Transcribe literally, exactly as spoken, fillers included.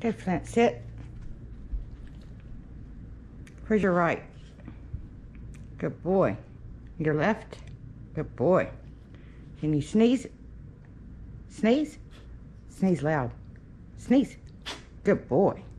Good, Flint. Sit. Where's your right? Good boy. Your left? Good boy. Can you sneeze? Sneeze? Sneeze loud. Sneeze. Good boy.